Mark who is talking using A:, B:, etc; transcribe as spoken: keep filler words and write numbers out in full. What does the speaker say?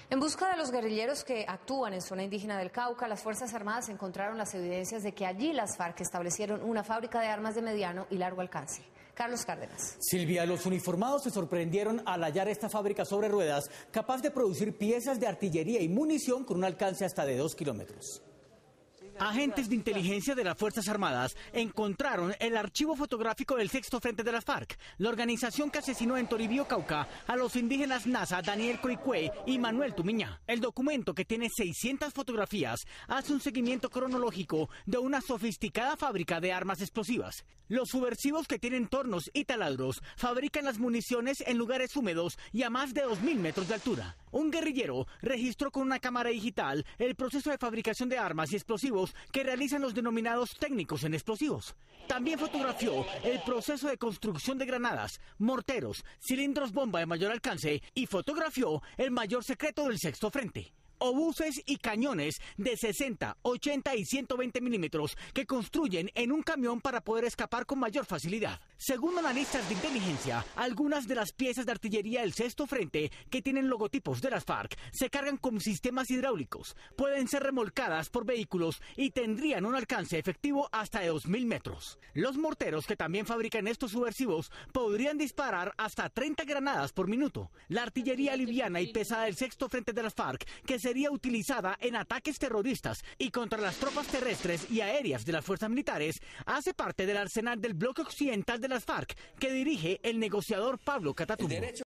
A: En busca de los guerrilleros que actúan en zona indígena del Cauca, las Fuerzas Armadas encontraron las evidencias de que allí las FARC establecieron una fábrica de armas de mediano y largo alcance. Carlos Cárdenas.
B: Silvia, los uniformados se sorprendieron al hallar esta fábrica sobre ruedas, capaz de producir piezas de artillería y munición con un alcance hasta de dos kilómetros.
C: Agentes de inteligencia de las Fuerzas Armadas encontraron el archivo fotográfico del Sexto Frente de las FARC, la organización que asesinó en Toribío, Cauca, a los indígenas Nasa, Daniel Coicue y Manuel Tumiña. El documento, que tiene seiscientas fotografías, hace un seguimiento cronológico de una sofisticada fábrica de armas explosivas. Los subversivos, que tienen tornos y taladros, fabrican las municiones en lugares húmedos y a más de dos mil metros de altura. Un guerrillero registró con una cámara digital el proceso de fabricación de armas y explosivos que realizan los denominados técnicos en explosivos. También fotografió el proceso de construcción de granadas, morteros, cilindros bomba de mayor alcance y fotografió el mayor secreto del Sexto Frente: obuses y cañones de sesenta, ochenta y ciento veinte milímetros que construyen en un camión para poder escapar con mayor facilidad. Según analistas de inteligencia, algunas de las piezas de artillería del Sexto Frente, que tienen logotipos de las FARC, se cargan con sistemas hidráulicos, pueden ser remolcadas por vehículos y tendrían un alcance efectivo hasta de dos mil metros. Los morteros, que también fabrican estos subversivos, podrían disparar hasta treinta granadas por minuto. La artillería liviana y pesada del Sexto Frente de las FARC, que sería utilizada en ataques terroristas y contra las tropas terrestres y aéreas de las fuerzas militares, hace parte del arsenal del bloque occidental de las FARC, que dirige el negociador Pablo Catatumbo.